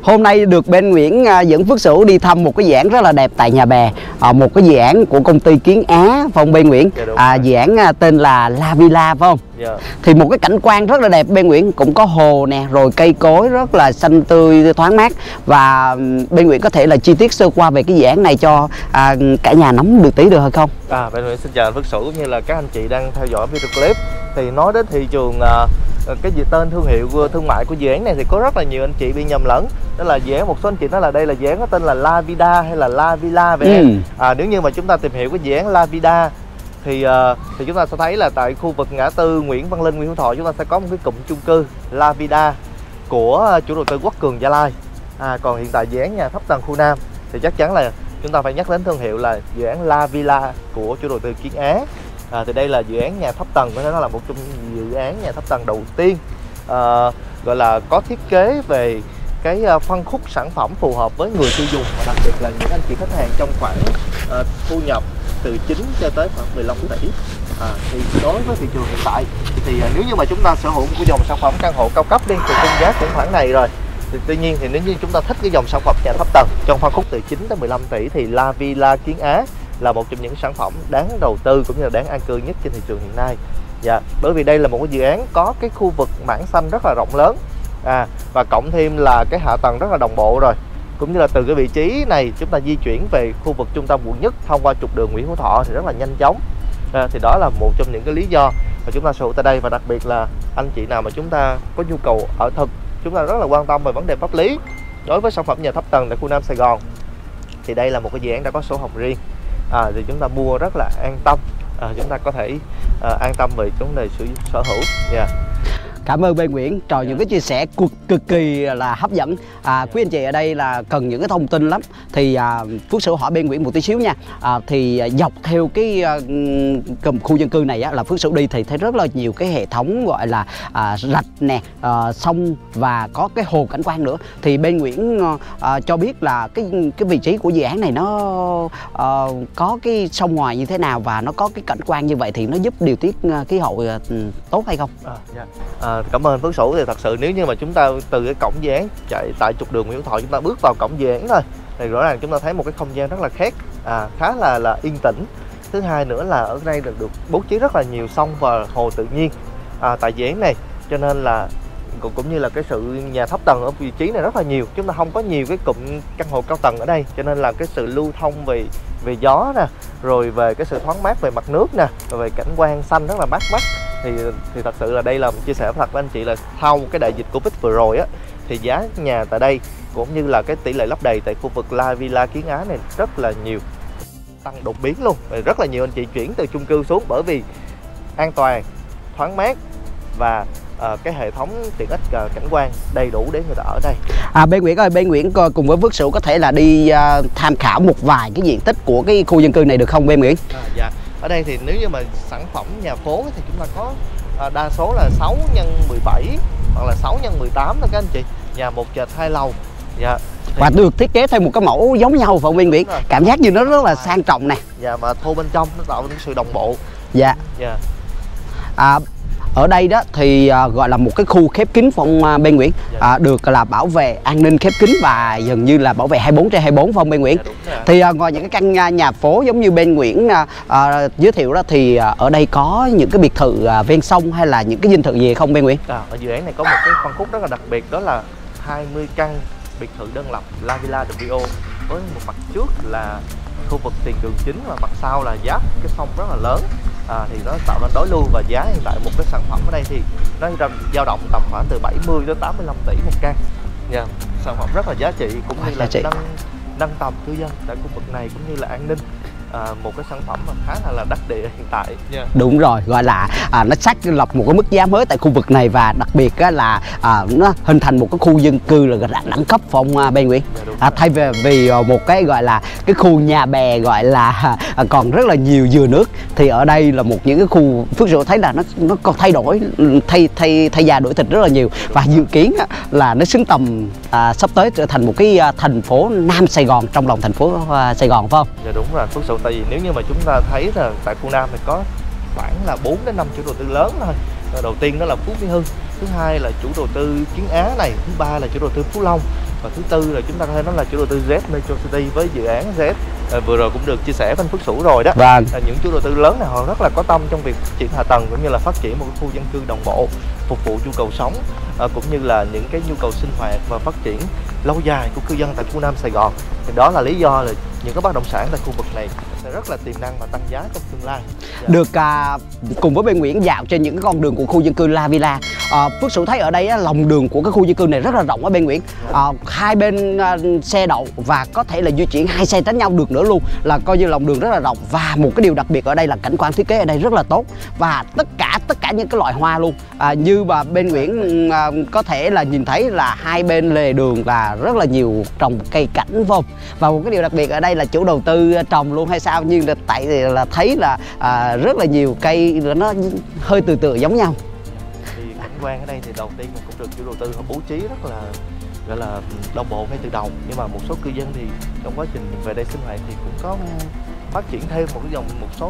Hôm nay được bên Nguyễn dẫn Phước Sửu đi thăm một cái dự án rất là đẹp tại Nhà Bè, một cái dự án của công ty Kiến Á, phải không bên Nguyễn? Dự án tên là La Villa, phải không? Thì một cái cảnh quan rất là đẹp bên Nguyễn, cũng có hồ nè, rồi cây cối rất là xanh tươi thoáng mát. Và bên Nguyễn có thể là chi tiết sơ qua về cái dự án này cho cả nhà nắm được tí được hay không? Bên Nguyễn xin chào anh Phước Sửu cũng như là các anh chị đang theo dõi video clip. Thì nói đến thị trường cái gì tên thương hiệu thương mại của dự án này thì có rất là nhiều anh chị bị nhầm lẫn. Đó là dự án, một số anh chị nói là đây là dự án có tên là La Vida hay là La Villa vậy em. Nếu như mà chúng ta tìm hiểu cái dự án La Vida thì chúng ta sẽ thấy là tại khu vực ngã tư Nguyễn Văn Linh, Nguyễn Hữu Thọ chúng ta sẽ có một cái cụm chung cư La Vida của chủ đầu tư Quốc Cường Gia Lai. Còn hiện tại dự án nhà thấp tầng khu Nam thì chắc chắn là chúng ta phải nhắc đến thương hiệu là dự án La Villa của chủ đầu tư Kiến Á. Thì đây là dự án nhà thấp tầng, có thể nói là một trong những dự án nhà thấp tầng đầu tiên gọi là có thiết kế về cái phân khúc sản phẩm phù hợp với người tiêu dùng, và đặc biệt là những anh chị khách hàng trong khoảng thu nhập từ 9 cho tới khoảng 15 tỷ. Thì đối với thị trường hiện tại thì nếu như mà chúng ta sở hữu một cái dòng sản phẩm căn hộ cao cấp đi thì khung giá cũng khoảng này rồi. Tuy nhiên thì nếu như chúng ta thích cái dòng sản phẩm nhà thấp tầng trong phân khúc từ 9 tới 15 tỷ thì La Villa Kiến Á là một trong những sản phẩm đáng đầu tư cũng như là đáng an cư nhất trên thị trường hiện nay. Bởi vì đây là một cái dự án có cái khu vực mảng xanh rất là rộng lớn, và cộng thêm là cái hạ tầng rất là đồng bộ rồi, cũng như là từ cái vị trí này chúng ta di chuyển về khu vực trung tâm quận Nhất thông qua trục đường Nguyễn Hữu Thọ thì rất là nhanh chóng. Thì đó là một trong những cái lý do mà chúng ta sở hữu tại đây, và đặc biệt là anh chị nào mà chúng ta có nhu cầu ở thực, chúng ta rất là quan tâm về vấn đề pháp lý đối với sản phẩm nhà thấp tầng tại khu Nam Sài Gòn, thì đây là một cái dự án đã có sổ hồng riêng. Thì chúng ta mua rất là an tâm, chúng ta có thể an tâm về vấn đề sở hữu. Cảm ơn bên Nguyễn, những cái chia sẻ cực kỳ là hấp dẫn. Quý anh chị ở đây là cần những cái thông tin lắm, thì Phước Sửu hỏi bên Nguyễn một tí xíu nha. Thì dọc theo cái khu dân cư này á, là Phước Sửu đi thì thấy rất là nhiều cái hệ thống gọi là rạch nè, sông và có cái hồ cảnh quan nữa. Thì bên Nguyễn cho biết là cái vị trí của dự án này nó có cái sông ngoài như thế nào và nó có cái cảnh quan như vậy thì nó giúp điều tiết khí hậu tốt hay không? Cảm ơn Phước Sửu. Thì thật sự nếu như mà chúng ta từ cái cổng dự án chạy tại trục đường Nguyễn Hữu Thọ, chúng ta bước vào cổng dự án thôi thì rõ ràng chúng ta thấy một cái không gian rất là khác, khá là yên tĩnh. Thứ hai nữa là ở đây được bố trí rất là nhiều sông và hồ tự nhiên tại dự án này, cho nên là cũng như là cái sự nhà thấp tầng ở vị trí này rất là nhiều. Chúng ta không có nhiều cái cụm căn hộ cao tầng ở đây, cho nên là cái sự lưu thông về gió nè, rồi về cái sự thoáng mát về mặt nước nè, rồi về cảnh quan xanh rất là mát mắt. Thì thật sự là đây là một chia sẻ thật với anh chị là sau cái đại dịch Covid vừa rồi á, thì giá nhà tại đây cũng như là cái tỷ lệ lấp đầy tại khu vực La Villa Kiến Á này rất là nhiều, tăng đột biến luôn. Và rất là nhiều anh chị chuyển từ chung cư xuống bởi vì an toàn, thoáng mát và cái hệ thống tiện ích cảnh quan đầy đủ để người ta ở đây. Bên Nguyễn ơi, bên Nguyễn cùng với Phước Sửu có thể là đi tham khảo một vài cái diện tích của cái khu dân cư này được không bên Nguyễn? Dạ. Ở đây thì nếu như mà sản phẩm nhà phố thì chúng ta có đa số là 6 x 17 hoặc là 6 x 18 thôi các anh chị, nhà một trệt 2 lầu. Và được thiết kế theo một cái mẫu giống nhau phải không bên Nguyễn? Cảm giác như nó rất là sang trọng nè. Và thô bên trong nó tạo nên sự đồng bộ. Ở đây đó thì gọi là một cái khu khép kín phong bên Nguyễn, được là bảo vệ an ninh khép kín và gần như là bảo vệ 24/24 phong bên Nguyễn. Thì ngoài những cái căn nhà phố giống như bên Nguyễn giới thiệu đó thì ở đây có những cái biệt thự ven sông hay là những cái dinh thự gì không bên Nguyễn? Ở dự án này có một cái phân khúc rất là đặc biệt, đó là 20 căn biệt thự đơn lập La Villa WO với một mặt trước là khu vực tiền đường chính và mặt sau là giáp cái sông rất là lớn. Thì nó tạo nên đối lưu, và giá hiện tại một cái sản phẩm ở đây thì nó dao động tầm khoảng từ 70 đến 85 tỷ một căn. Sản phẩm rất là giá trị, cũng như là nâng tầm cư dân tại khu vực này cũng như là an ninh. Một cái sản phẩm mà khá là đắt đĩa hiện tại. Đúng rồi, gọi là nó xác lập một cái mức giá mới tại khu vực này, và đặc biệt là nó hình thành một cái khu dân cư là đẳng cấp phong bên Nguyễn. Thay vì một cái gọi là cái khu Nhà Bè gọi là còn rất là nhiều dừa nước, thì ở đây là một những cái khu Phước Sửu thấy là nó còn thay đổi, thay da đổi thịt rất là nhiều, và dự kiến là nó xứng tầm sắp tới trở thành một cái thành phố Nam Sài Gòn trong lòng thành phố Sài Gòn phải không? Dạ đúng rồi Phước Sửu, tại vì nếu như mà chúng ta thấy là tại khu Nam thì có khoảng là 4 đến 5 chủ đầu tư lớn thôi. Đầu tiên đó là Phú Mỹ Hưng, thứ hai là chủ đầu tư Kiến Á này, thứ ba là chủ đầu tư Phú Long, Và thứ tư là chúng ta có thể nói là chủ đầu tư Z Metro City với dự án Z vừa rồi cũng được chia sẻ với anh Phước Sửu rồi đó. Vâng. Những chủ đầu tư lớn này họ rất là có tâm trong việc phát triển hạ tầng cũng như là phát triển một khu dân cư đồng bộ phục vụ nhu cầu sống cũng như là những cái nhu cầu sinh hoạt và phát triển lâu dài của cư dân tại khu Nam Sài Gòn. Thì đó là lý do là những cái bất động sản tại khu vực này sẽ rất là tiềm năng và tăng giá trong tương lai. Được cùng với bên Nguyễn dạo trên những cái con đường của khu dân cư La Villa. Phước Sửu thấy ở đây lòng đường của cái khu dân cư này rất là rộng ở bên Nguyễn. Hai bên xe đậu và có thể là di chuyển hai xe tránh nhau được nữa luôn, là coi như lòng đường rất là rộng. Và một cái điều đặc biệt ở đây là cảnh quan thiết kế ở đây rất là tốt, và tất cả những cái loại hoa luôn. Như mà bên Nguyễn có thể là nhìn thấy là hai bên lề đường là rất là nhiều trồng cây cảnh vông. Và một cái điều đặc biệt ở đây là chủ đầu tư trồng luôn hay sao, nhưng là tại là thấy là rất là nhiều cây nó hơi từ giống nhau. Thì cảnh quan ở đây thì đầu tiên cũng được chủ đầu tư họ bố trí rất là gọi là đồng bộ ngay từ đầu, nhưng mà một số cư dân thì trong quá trình về đây sinh hoạt thì cũng có phát triển thêm một số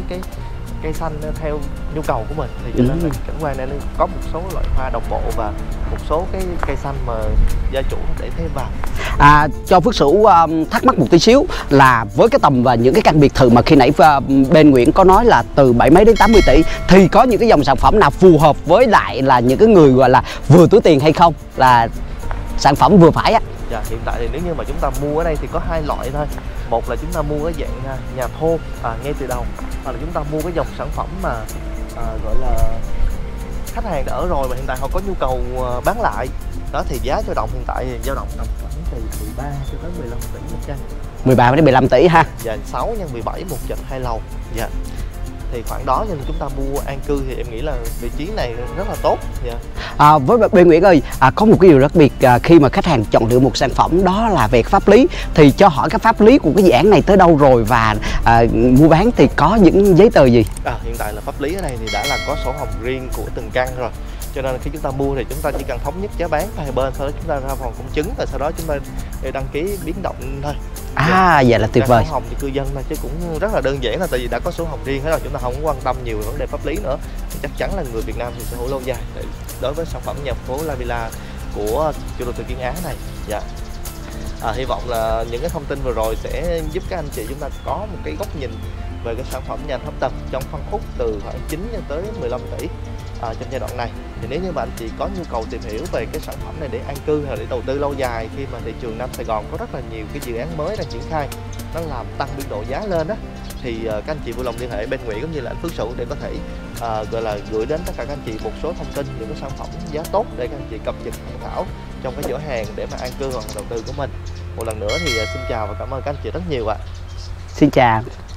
cây xanh theo nhu cầu của mình, thì cho nên là cảnh quan này có một số loại hoa đồng bộ và một số cái cây xanh mà gia chủ để thêm vào. Cho Phước Sửu thắc mắc một tí xíu là với cái tầm và những cái căn biệt thự mà khi nãy bên Nguyễn có nói là từ 70 mấy đến 80 tỷ thì có những cái dòng sản phẩm nào phù hợp với lại là những cái người gọi là vừa túi tiền hay không, là sản phẩm vừa phải á? Dạ, hiện tại thì nếu như mà chúng ta mua ở đây thì có hai loại thôi. Một là chúng ta mua cái dạng nhà thô ngay từ đầu, hoặc là chúng ta mua cái dòng sản phẩm mà gọi là khách hàng đã ở rồi mà hiện tại họ có nhu cầu bán lại. Đó thì giá dao động hiện tại thì dao động tầm khoảng từ 13 cho tới 15 tỷ một căn. 13 đến 15 tỷ ha. Dạ, 6 x 17 một trệt 2 lầu. Dạ. Thì khoảng đó cho nên chúng ta mua an cư thì em nghĩ là vị trí này rất là tốt. Với bên Nguyễn ơi, có một cái điều đặc biệt khi mà khách hàng chọn lựa một sản phẩm đó là về pháp lý, thì cho hỏi cái pháp lý của cái dự án này tới đâu rồi, và mua bán thì có những giấy tờ gì? Hiện tại là pháp lý ở đây thì đã là có sổ hồng riêng của từng căn rồi, cho nên khi chúng ta mua thì chúng ta chỉ cần thống nhất giá bán hai bên, sau đó chúng ta ra phòng công chứng và sau đó chúng ta đăng ký biến động thôi. Vậy là tuyệt vời. Sổ hồng thì cư dân thôi chứ cũng rất là đơn giản, là tại vì đã có sổ hồng riêng hết rồi, chúng ta không quan tâm nhiều về vấn đề pháp lý nữa. Thì chắc chắn là người Việt Nam thì sẽ hữu lâu dài đối với sản phẩm nhà phố La Villa của chủ đầu tư Kiên Á này. Dạ. Hy vọng là những cái thông tin vừa rồi sẽ giúp các anh chị chúng ta có một cái góc nhìn về cái sản phẩm nhà thấp tầng trong phân khúc từ khoảng 9 cho tới 15 tỷ trong giai đoạn này. Thì nếu như bạn chị có nhu cầu tìm hiểu về cái sản phẩm này để an cư hay để đầu tư lâu dài, khi mà thị trường Nam Sài Gòn có rất là nhiều cái dự án mới đang triển khai, nó làm tăng biên độ giá lên đó, thì các anh chị vui lòng liên hệ bên Nguyễn cũng như là anh Phước Sửu để có thể gọi là gửi đến tất cả các anh chị một số thông tin những cái sản phẩm giá tốt để các anh chị cập nhật tham khảo trong cái giỏ hàng để mà an cư hoặc đầu tư của mình. Một lần nữa thì xin chào và cảm ơn các anh chị rất nhiều ạ. Xin chào.